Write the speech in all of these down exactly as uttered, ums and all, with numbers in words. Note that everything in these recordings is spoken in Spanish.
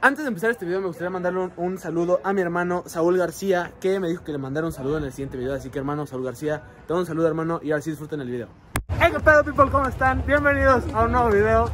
Antes de empezar este video me gustaría mandarle un, un saludo a mi hermano Saúl García, que me dijo que le mandara un saludo en el siguiente video. Así que hermano Saúl García, te doy un saludo hermano y ahora sí disfruten el video. Hey, ¿qué pedo people? ¿Cómo están? Bienvenidos a un nuevo video.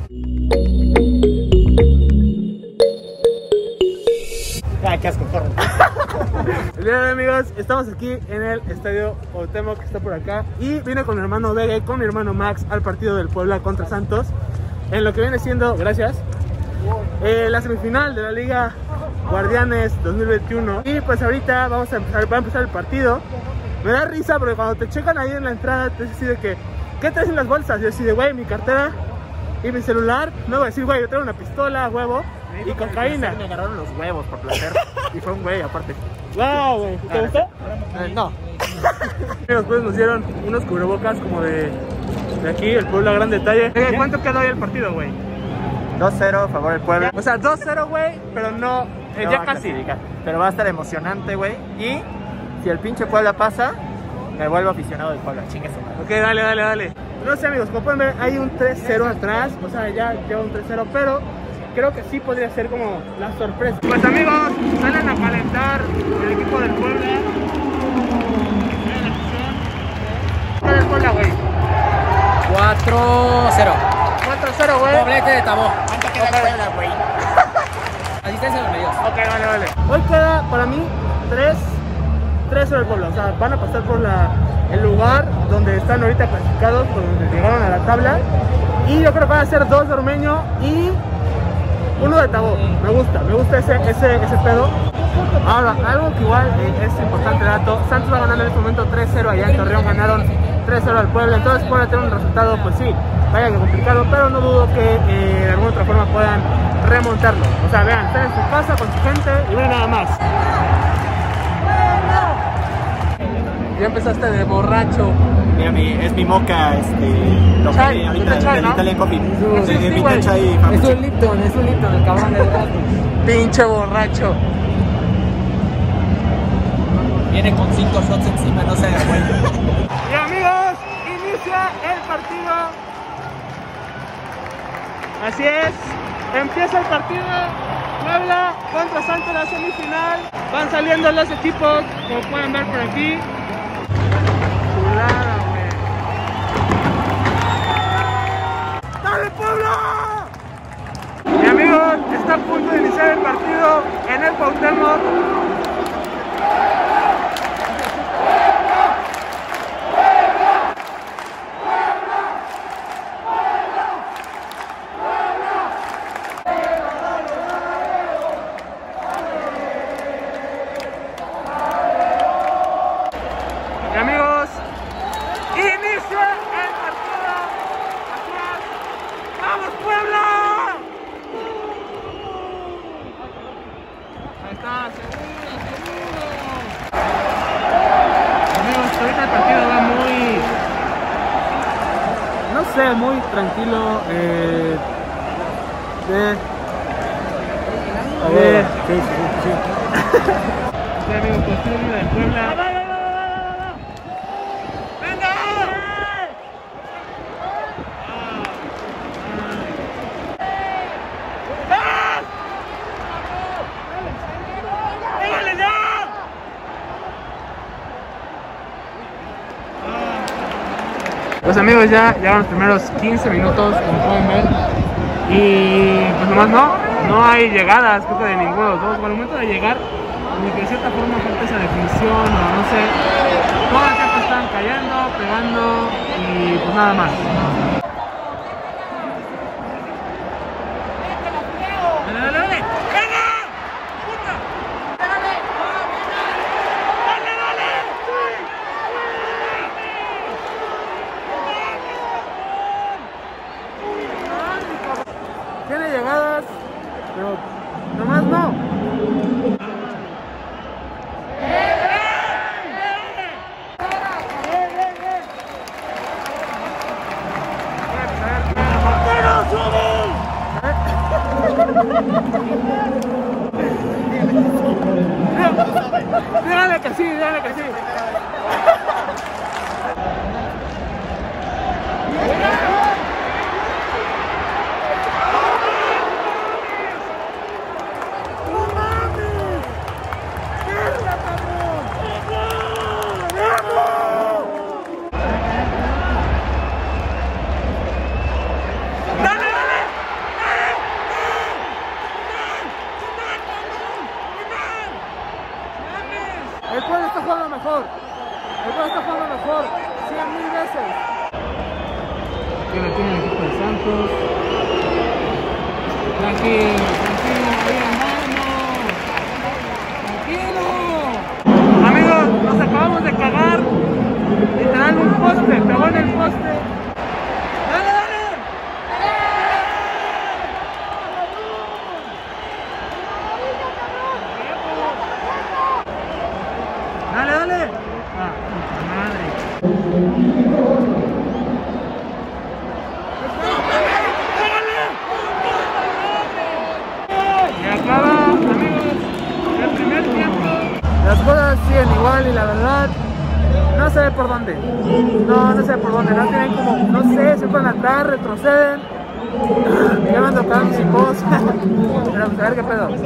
Ah, qué asco, corre. El día de hoy, amigos, estamos aquí en el estadio Cuauhtémoc, que está por acá. Y vine con mi hermano Vega y con mi hermano Max al partido del Puebla contra Santos. En lo que viene siendo, gracias, eh, la semifinal de la Liga Guardianes dos mil veintiuno. Y pues ahorita vamos a empezar, va a empezar el partido. Me da risa porque cuando te checan ahí en la entrada, te dicen así de que, ¿qué traes en las bolsas? Y yo así de, güey, mi cartera y mi celular. No voy a decir, güey, yo traigo una pistola, huevo y cocaína. Me agarraron los huevos por placer. Y fue un güey aparte. Wow, güey. ¿Te gustó? Eh, no. Después nos dieron unos cubrebocas como de, de aquí, el Puebla, gran detalle. ¿Cuánto quedó ahí el partido, güey? dos cero a favor del Puebla. O sea, dos cero, güey, pero no, eh, No ya va a casi. clasificar. Pero va a estar emocionante, güey. Y si el pinche Puebla pasa, me vuelvo aficionado del Puebla. Chingue su madre. Ok, dale, dale, dale. No sé, amigos, como pueden ver, hay un tres cero atrás. O sea, ya lleva un tres cero, pero creo que sí podría ser como la sorpresa. Pues, amigos, salen a calentar el equipo del Puebla. ¿Qué del Puebla, güey? cuatro cero. cuatro cero, güey. Doblete de Tabó. ¿Cuánto queda el Puebla, güey? Asistencia de los medios. Ok, vale, vale. Hoy queda para mí tres cero el Puebla. O sea, van a pasar por la, el lugar donde están ahorita clasificados, por donde llegaron a la tabla. Y yo creo que van a ser dos de Ormeño y uno de Tabó. Me gusta, me gusta ese, ese, ese pedo. Ahora, algo que igual eh, es importante dato. Santos va ganando en este momento tres cero allá en Torreón. Ganaron tres cero al Puebla. Entonces pueden tener un resultado, pues sí, vaya que complicado, pero no dudo que eh, de alguna otra forma puedan remontarlo. O sea, vean, están en su casa con su gente y vean nada más. Ya empezaste de borracho. Mira, mi, es mi moca, este, lo Chai, que ahorita de chai, del ¿no? Italian Coffee. Sí, sí, de mi güey. chai Es frappuccino. un Lipton, es un Lipton, el cabrón de verdad. Pinche borracho. Viene con cinco shots encima, no se da vuelta. Y amigos, inicia el partido. Así es, empieza el partido. Puebla contra Santos, la semifinal. Van saliendo los equipos, como pueden ver por aquí. Chulada, güey. ¡Dale, Puebla! Y amigos, está a punto de iniciar el partido en el Cuauhtémoc. Y amigos, inicia el partido. Así es. ¡Vamos, Puebla! Ahí está, seguro, seguro. Amigos, ahorita el partido va muy, no sé, muy tranquilo. Eh, de, de, Sí, sí, sí. sí, amigos, construye de Puebla. Pues amigos, ya llevan los primeros quince minutos, como pueden ver. Y pues nomás no, no hay llegadas, creo que de ninguno de los dos. Bueno, al momento de llegar, como que de cierta forma falta esa definición, o no sé. Todo el tiempo están cayendo, pegando y pues nada más. Dale, dale, dale. ¡Venga! ¡Puta! ¡Dale! ¡Dale, dale! Tiene llegadas, pero nomás no. Dígale que sí, dígale que sí. mejor. El Puebla está jugando mejor, cien mil veces. Que la tiene el equipo de Santos. Tranquilo, tranquilo, bien, vamos. Tranquilo. Amigos, nos acabamos de cagar. Literal un poste, pegó en el poste. ¡Dale, dale! ¡Dale, dale! Ah, puta madre. Y acaba, amigos, el primer tiempo. Las cosas siguen igual y la verdad no sé por dónde. No, no sé por dónde. No tienen como, no sé, se pueden atrás, retroceden. Ya me ando quedando sin voz. Pero pues a ver qué pedo. ¡Dale!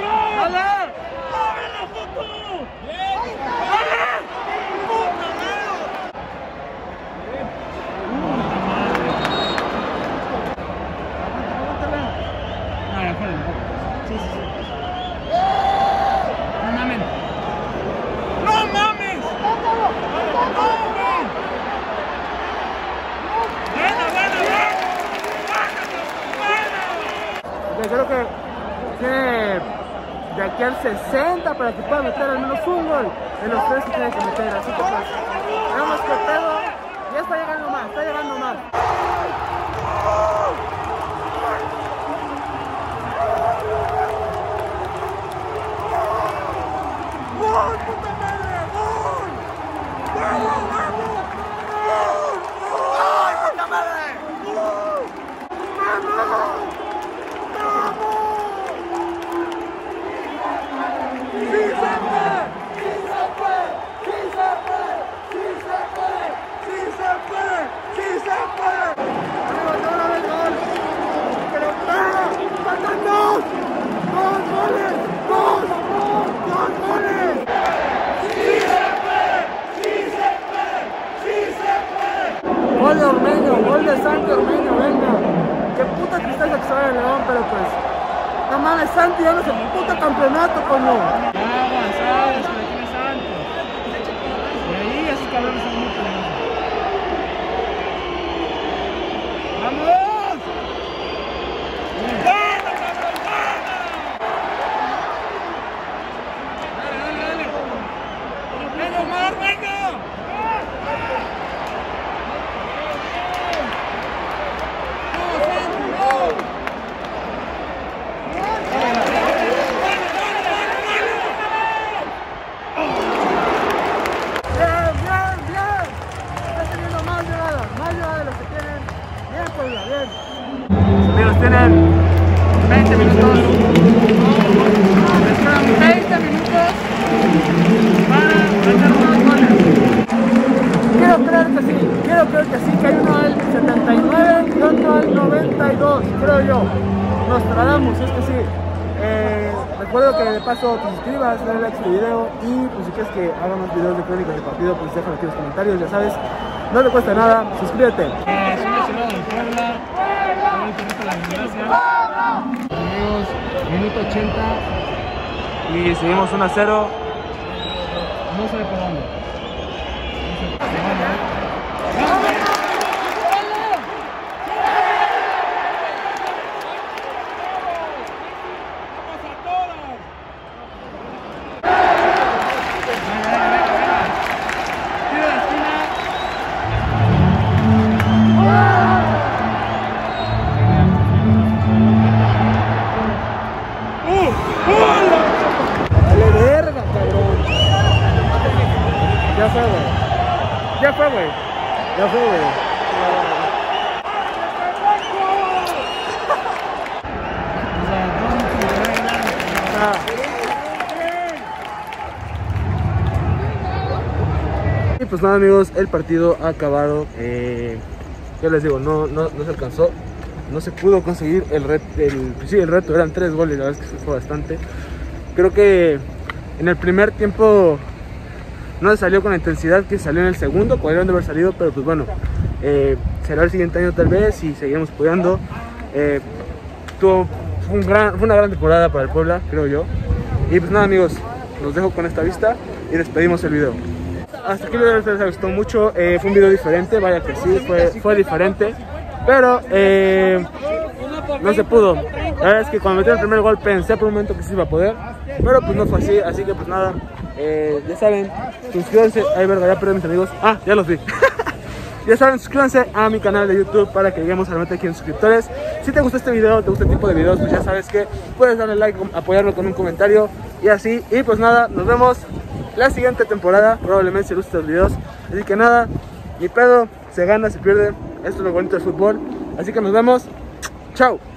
Creo que tiene de aquí al sesenta para que pueda meter al menos un gol de los tres que tiene que meter. Así que pues, veamos qué pedo. Ya está llegando más, está llegando más. ¡Gol, puta madre! ¡Gol! ¡Vamos, vamos! ¡Gol! ¡Gol, puta madre! ¡Gol! ¡Vamos! Gol de Ormeño, gol de Santi Ormeño, venga. Qué puta tristeza que se vaya el León, pero pues no mames, Santi ya no es el puto campeonato, coño. Agua, sabes que la tiene Santos. Y ahí esos cabrones son muy peligrosos. ¡Vamos! ¡Gana, cabrón, gana! Dale, dale, dale. ¡Venga, Omar, venga! Amigos, tienen veinte minutos. Les quedan veinte minutos para meter unos goles. Quiero creer que sí, quiero creer que sí, que hay uno al setenta y nueve y otro al noventa y dos, creo yo. Nos tratamos, es que sí. Eh, recuerdo que de paso te suscribas, dale like a este video y pues si quieres que haga más videos de crónicas de partido, pues déjalo aquí en los comentarios, ya sabes. No te cuesta nada, suscríbete. Eh, soy aficionado del Puebla. La gimnasia. Amigos, minuto ochenta Y seguimos uno a cero. no sé por dónde. Dale verga, cabrón. Ya fue, güey. Ya fue, güey. Ya fue, güey. Ah. Y pues nada, amigos, el partido ha acabado. Eh, ya les digo, no, no, no se alcanzó. No se pudo conseguir el reto, el, sí, el reto, eran tres goles, la verdad es que fue bastante. Creo que en el primer tiempo no se salió con la intensidad que salió en el segundo, podrían de haber salido, pero pues bueno, eh, será el siguiente año tal vez y seguiremos apoyando. Eh, tuvo, fue, un gran, fue una gran temporada para el Puebla, creo yo. Y pues nada, amigos, los dejo con esta vista y despedimos el video. hasta aquí el video les gustó mucho. Eh, fue un video diferente, vaya que sí, fue, fue diferente. Pero eh, no se pudo. La verdad es que cuando metí el primer gol pensé por un momento que sí iba a poder, pero pues no fue así, así que pues nada. Eh, ya saben, suscríbanse. Ay, verga, ya perdí mis amigos. Ah, ya los vi. Ya saben, suscríbanse a mi canal de YouTube para que lleguemos a la meta de quinientos suscriptores. Si te gusta este video, te gusta este tipo de videos, pues ya sabes que puedes darle like, apoyarlo con un comentario y así. Y pues nada, nos vemos la siguiente temporada, probablemente si les gustan los videos. Así que nada, ni pedo, se gana, se pierde. Esto es lo bonito del fútbol. Así que nos vemos. Chao.